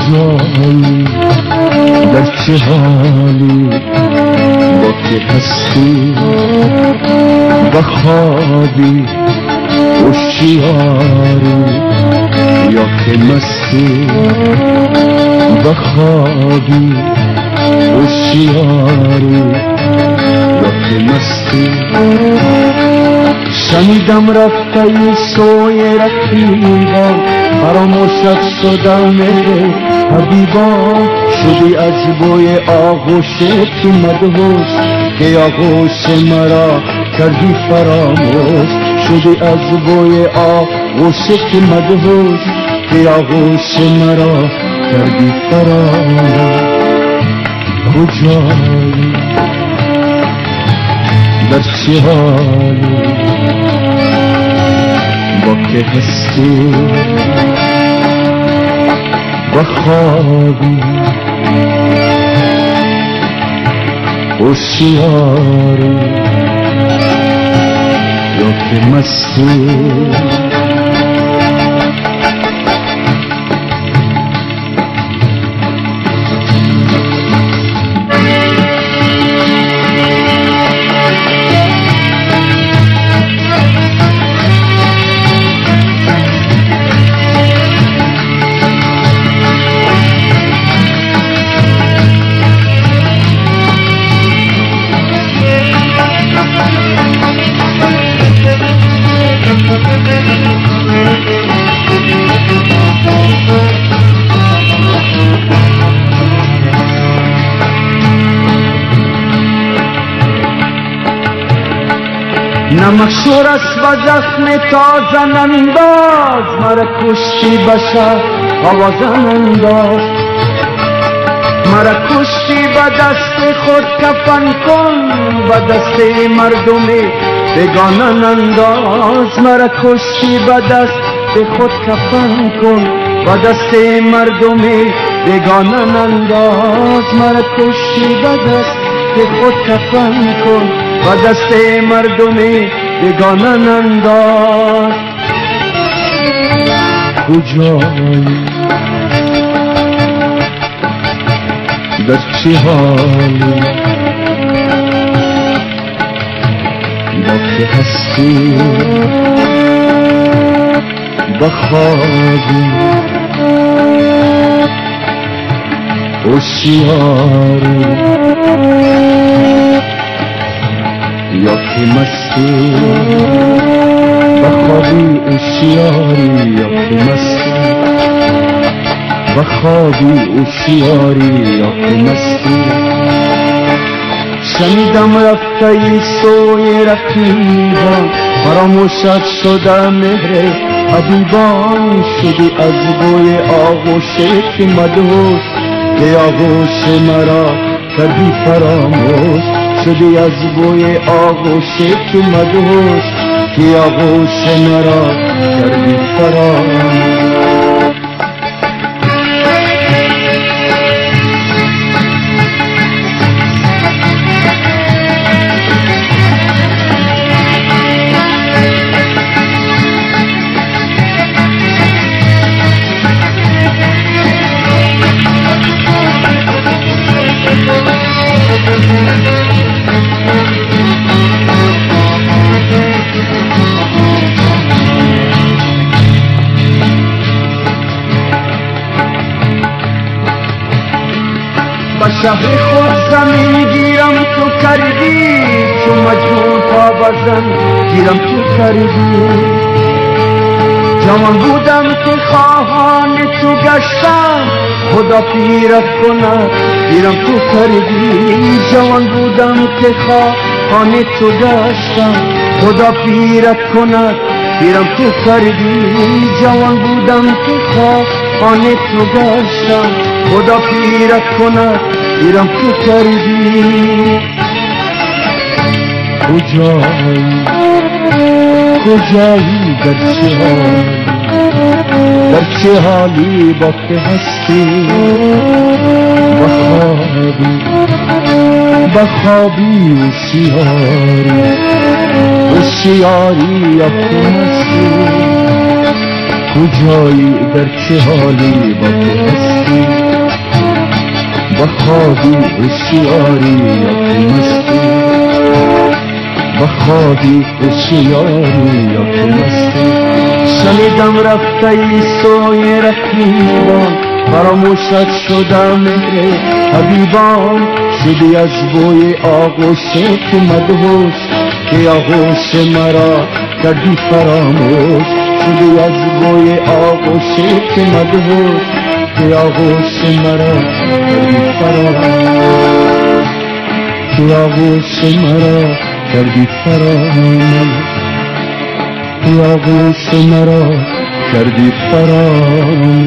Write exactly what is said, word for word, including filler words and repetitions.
کجایی در چه حالی با که هستی و خوابی هوشیاری یا که مستی و خوابی هوشیاری یا که مستی شنیدم رفته سوی رقیبا فراموشت شدم حبیبا شدی از بوی آغوشت مدهوش که آغوش مرا کردی فراموش شدی از بوی آغوشت مدهوش که آغوش مرا کردی فراموش کجایی در چه حالی با که هستی و خوابی هوشیاری یا که مستی نمک شور است و زخم تازه انداز مرا کشتی بشر آوازن انداز مرا کشتی به دست خود کفن کن به دست مردم بگانن انداز مرا کشتی به دست خود کفن کن به دست مردم بگانن انداز مرا کشتی به دست خود کفن کن و دست مردمی بگانن انداز کجایی در چه حالی با که هستی و خوابی هوشیاری یا که مستی و خوابی هوشیاری یا که مستی و خوابی هوشیاری یا که مستی شنیدم رفته سوی رقیبان فراموشت شده مهر حبیبان شدی از بوی آغوشت مدهوش که آغوش مرا کردی فراموش شدی از بوی آغوشت مدهوش که آغوش مرا کردی فراموش شهر خود زمین گیرم تو کردی چو مجنون پا بزن گیرم تو کردی جوان بودم که خواهان تو گشتم خدا پیرت کند گیرم تو کردی جوان بودم که خواهان تو گشتم خدا پیرت کند گیرم تو کردی جوان بودم که خواهان تو گشتم خدا پیرت کند گیرم تو کردی کجایی کجایی در چه حالی در چه حالی با که هستی و خوابی و خوابی هوشیاری هوشیاری یا که مستی کجایی در چه حالی با تو هستی با خوابی هوشیاری یا که مستی با خوابی هوشیاری یا که مستی شنیدم رفته ای سوی رقیبان فراموشت شدم مهر حبیبان شدی از بوی آغوش تو مدهوش که آغوش مرا کردی فراموش شدی از بوی آغوش تو مدهوش که آغوش مرا کردی فراموش که آغوش مرا کردی فراموش که آغوش مرا کردی فراموش